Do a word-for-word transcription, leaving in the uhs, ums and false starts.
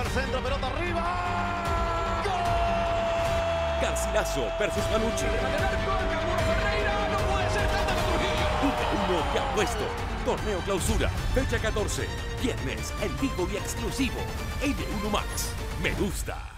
al centro, pelota arriba. ¡Gol! Garcilaso versus Manucci. Uno uno que ha puesto. Torneo Clausura, fecha catorce. Viernes en vivo y exclusivo. N uno Max. Me gusta.